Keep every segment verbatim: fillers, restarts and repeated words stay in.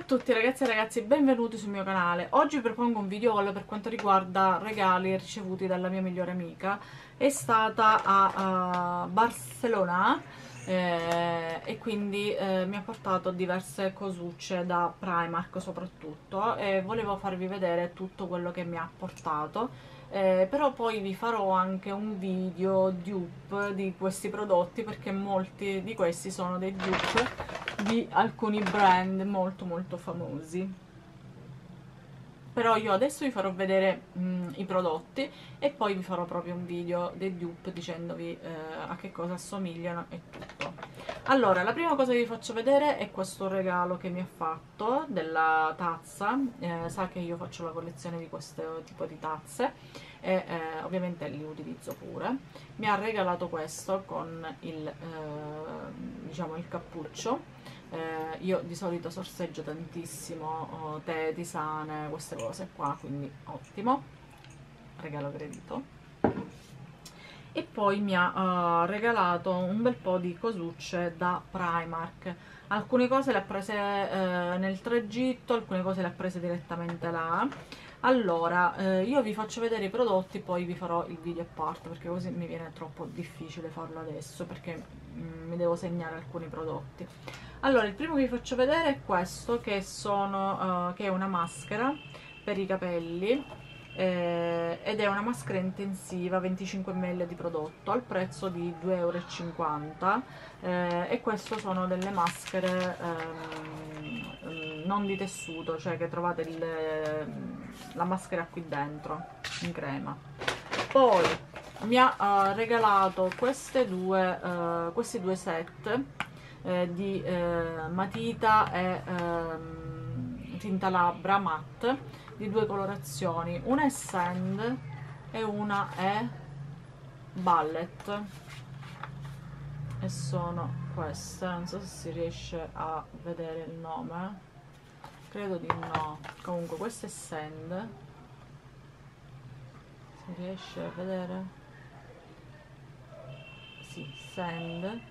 tutti ragazzi e ragazzi, benvenuti sul mio canale. Oggi propongo un video haul per quanto riguarda regali ricevuti dalla mia migliore amica. È stata a, a Barcellona eh, e quindi eh, mi ha portato diverse cosucce da Primark soprattutto, e volevo farvi vedere tutto quello che mi ha portato. Eh, però poi vi farò anche un video dupe di questi prodotti, perché molti di questi sono dei dupe di alcuni brand molto molto famosi. Però io adesso vi farò vedere mh, i prodotti e poi vi farò proprio un video dei dupe dicendovi eh, a che cosa assomigliano e tutto. Allora, la prima cosa che vi faccio vedere è questo regalo che mi ha fatto della tazza. Eh, sa che io faccio la collezione di questo tipo di tazze e eh, ovviamente li utilizzo pure. Mi ha regalato questo con il, eh, diciamo, il cappuccio. Eh, io di solito sorseggio tantissimo oh, tè, tisane, queste cose qua, quindi ottimo, regalo gradito. E poi mi ha uh, regalato un bel po' di cosucce da Primark. Alcune cose le ha prese eh, nel tragitto, alcune cose le ha prese direttamente là. Allora, eh, io vi faccio vedere i prodotti, poi vi farò il video a parte, perché così mi viene troppo difficile farlo adesso, perché mm, mi devo segnare alcuni prodotti. Allora, il primo che vi faccio vedere è questo, che, sono, uh, che è una maschera per i capelli, eh, ed è una maschera intensiva, venticinque millilitri di prodotto, al prezzo di due e cinquanta euro, eh, e queste sono delle maschere ehm, non di tessuto, cioè che trovate il, la maschera qui dentro, in crema. Poi mi ha uh, regalato queste due, uh, questi due set eh, di eh, matita e ehm, tinta labbra matte di due colorazioni, una è sand e una è ballet, e sono queste. Non so se si riesce a vedere il nome, credo di no. Comunque questo è sand, si riesce a vedere? Sì, sand,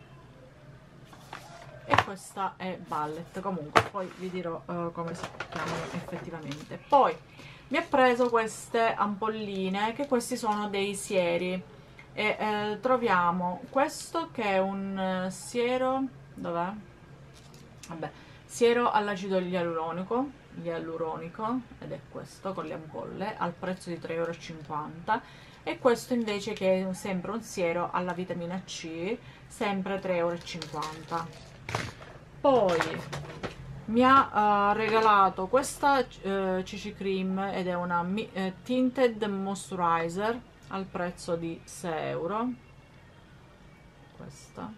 e questa è ballet. Comunque poi vi dirò uh, come si chiamano effettivamente. Poi mi ha preso queste ampolline, che questi sono dei sieri, e eh, troviamo questo che è un uh, siero, dov'è? Vabbè, siero all'acido ialuronico, ialuronico, ed è questo con le ampolle al prezzo di tre e cinquanta euro. E questo invece, che è sempre un siero alla vitamina C, sempre tre e cinquanta euro. Poi mi ha uh, regalato questa uh, C C Cream, ed è una uh, Tinted Moisturizer al prezzo di sei euro. Questa.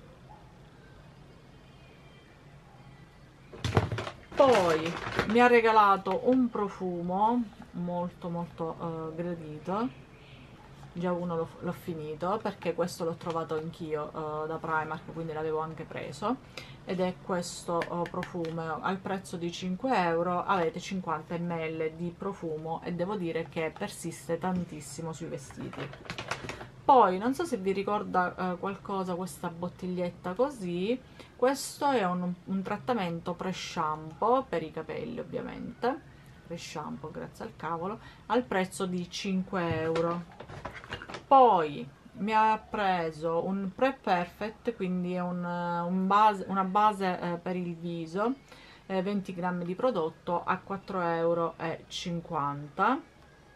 Poi mi ha regalato un profumo molto molto uh, gradito. Già uno l'ho finito, perché questo l'ho trovato anch'io uh, da Primark, quindi l'avevo anche preso, ed è questo uh, profumo al prezzo di cinque euro. Avete cinquanta millilitri di profumo e devo dire che persiste tantissimo sui vestiti. Poi non so se vi ricorda uh, qualcosa questa bottiglietta così. Questo è un, un trattamento pre-shampoo per i capelli, ovviamente pre-shampoo, grazie al cavolo, al prezzo di cinque euro. Poi mi ha preso un Pre Perfect, quindi è un, un base, una base eh, per il viso, eh, venti grammi di prodotto a quattro e cinquanta euro.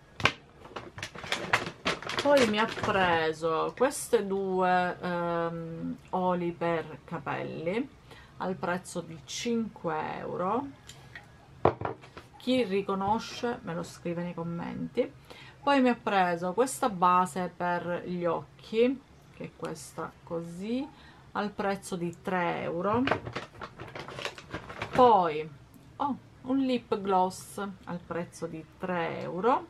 Poi mi ha preso queste due ehm, oli per capelli al prezzo di cinque euro. Chi riconosce me lo scrive nei commenti. Poi mi ha preso questa base per gli occhi, che è questa così, al prezzo di tre euro. Poi oh, un lip gloss al prezzo di tre euro.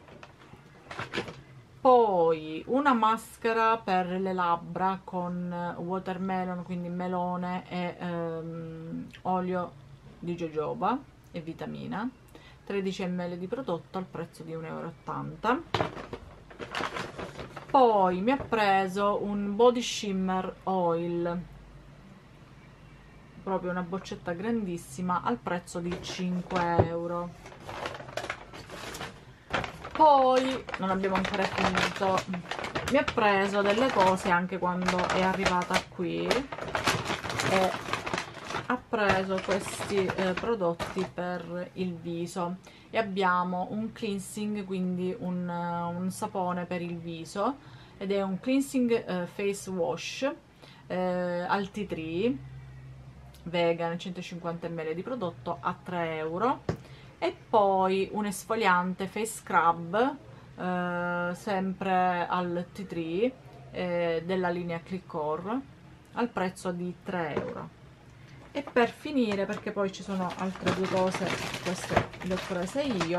Poi una maschera per le labbra con watermelon, quindi melone e ehm, olio di jojoba e vitamina, tredici millilitri di prodotto al prezzo di uno e ottanta euro. Poi mi ha preso un body shimmer oil proprio una boccetta grandissima al prezzo di cinque euro. Poi non abbiamo ancora finito, mi ha preso delle cose anche quando è arrivata qui e ha preso questi eh, prodotti per il viso, e abbiamo un cleansing, quindi un, uh, un sapone per il viso, ed è un cleansing uh, face wash eh, al tea tree vegan, centocinquanta millilitri di prodotto a tre euro. E poi un esfoliante face scrub eh, sempre al tea tree eh, della linea Clickcore al prezzo di tre euro. E per finire, perché poi ci sono altre due cose, queste le ho prese io,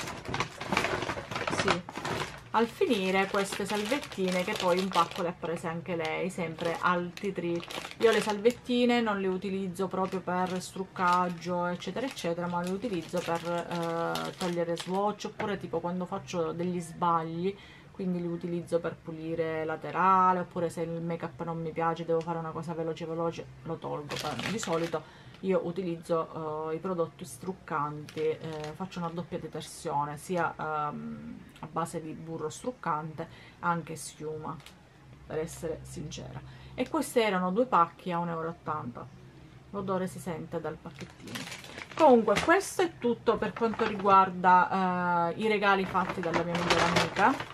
sì, al finire queste salvettine che poi un pacco le ha prese anche lei, sempre al tea tree. Io le salvettine non le utilizzo proprio per struccaggio eccetera eccetera, ma le utilizzo per eh, togliere swatch, oppure tipo quando faccio degli sbagli, quindi li utilizzo per pulire laterale, oppure se il make up non mi piace, devo fare una cosa veloce veloce, lo tolgo. Di solito io utilizzo uh, i prodotti struccanti, eh, faccio una doppia detersione, sia um, a base di burro struccante, anche schiuma, per essere sincera. E questi erano due pacchi a un euro e ottanta, l'odore si sente dal pacchettino. Comunque questo è tutto per quanto riguarda uh, i regali fatti dalla mia migliore amica.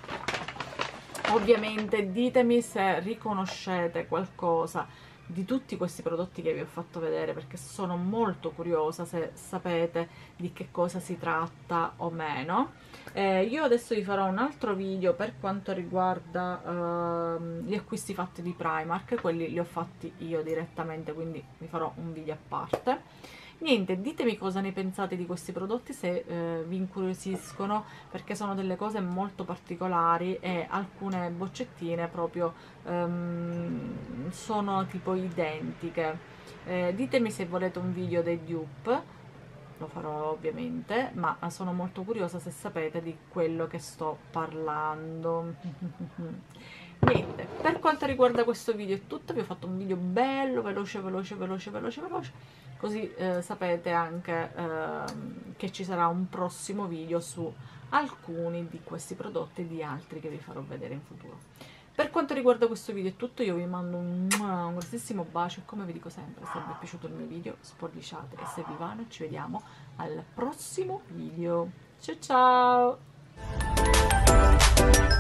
Ovviamente ditemi se riconoscete qualcosa di tutti questi prodotti che vi ho fatto vedere, perché sono molto curiosa se sapete di che cosa si tratta o meno. Eh, io adesso vi farò un altro video per quanto riguarda uh, gli acquisti fatti di Primark, quelli li ho fatti io direttamente, quindi vi farò un video a parte. Niente, ditemi cosa ne pensate di questi prodotti, se eh, vi incuriosiscono, perché sono delle cose molto particolari e alcune boccettine proprio um, sono tipo identiche. Eh, ditemi se volete un video dei dupe, lo farò ovviamente, ma sono molto curiosa se sapete di quello che sto parlando. Niente, per quanto riguarda questo video è tutto, vi ho fatto un video bello, veloce, veloce, veloce, veloce, veloce, così eh, sapete anche eh, che ci sarà un prossimo video su alcuni di questi prodotti e di altri che vi farò vedere in futuro. Per quanto riguarda questo video è tutto, io vi mando un, un grossissimo bacio e come vi dico sempre, se vi è piaciuto il mio video spolliciate, e se vi va ci vediamo al prossimo video. Ciao ciao!